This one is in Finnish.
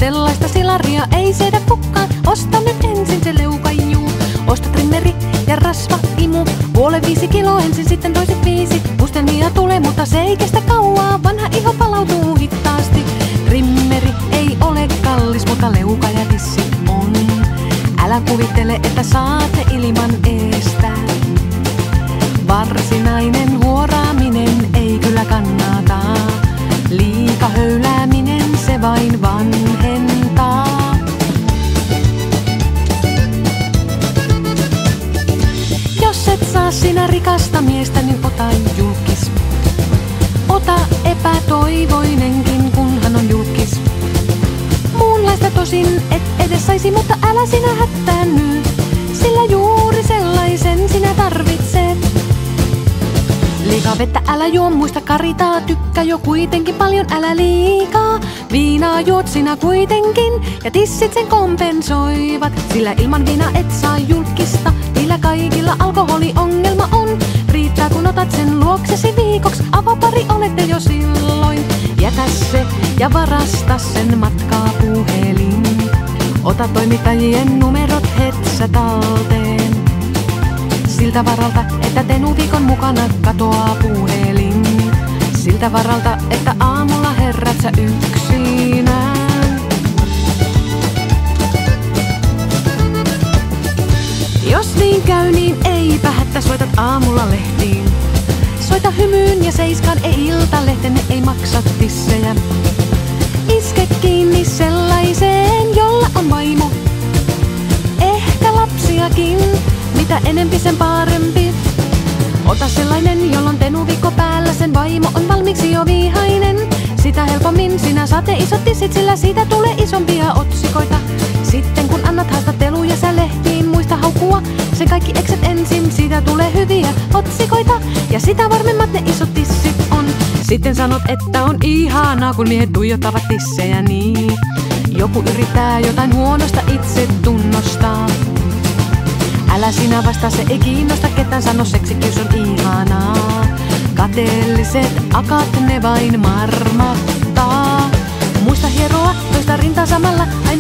sellaista silaria ei siedä kukaan. Osta nyt ensin se leukaijuu. Osta trimmeri ja rasva imu. Puolen 5 kiloa ensin, sitten toiset 5. Mustelmia tulee, mutta se ei kestä kauaa. Vanha iho palautuu hitaasti. Trimmeri ei ole kallis, mutta leuka ja tissit on. Älä kuvittele, että saat ne ilman eestä. Varsinainen huoraaminen ei kyllä kannata. Liika höylääminen se vain vanhentaa. Jos et saa sinä rikasta miestä, niin ota julkis. Ota epätoivoinenkin, kunhan on julkis. Muunlaista tosin et edes saisi, mutta älä sinä hättäänny, sillä juuri sellaisen sinä tarvitset. Liikaa vettä älä juo, muista karitaa, tykkää jo kuitenkin paljon, älä liikaa. Viinaa juot sinä kuitenkin, ja tissit sen kompensoivat, sillä ilman viinaa et saa julkista. Niillä kaikilla alkoholiongelma on, riittää kun otat sen luoksesi viikoksi, avopari olette jo silloin. Jätä se ja varasta sen matkapuhelin, ota toimittajien numerot hetsä talteen. Siltä varalta, että Tenuviikon mukana katoaa puhelin. Siltä varalta, että aamulla herät sä yksinään. Jos niin käy, niin eipä hättä, soitat aamulla lehtiin. Soita Hymyyn ja Seiskaan, ei Iltalehden, ne ei maksa tissejä. Iske kiinni sellaiseen, jolla on vaimo. Ehkä lapsiakin, mitä enempi sen parempi. Ota sellainen, jolla on Tenuviikko päällä, sen vaimo on valmiiksi jo vihainen. Sitä helpommin sinä saat ne isot tissit, sillä siitä tulee isompia otsikoita. Sitten kun annat haastatteluja sä lehtiin, muista haukkua sen kaikki ekset ensin, siitä tulee hyviä otsikoita. Ja sitä varmemmat ne isot tissit on. Sitten sanot, että on ihanaa, kun miehet tuijottavat tissejä niin. Joku yrittää jotain huonosta itse tunnostaa. Älä sinä vastaa, se ei kiinnosta ketään, sano seksikyys on ihanaa. Kateelliset akat ne vain marmattaa. Muista hieroa toista rintaa samalla.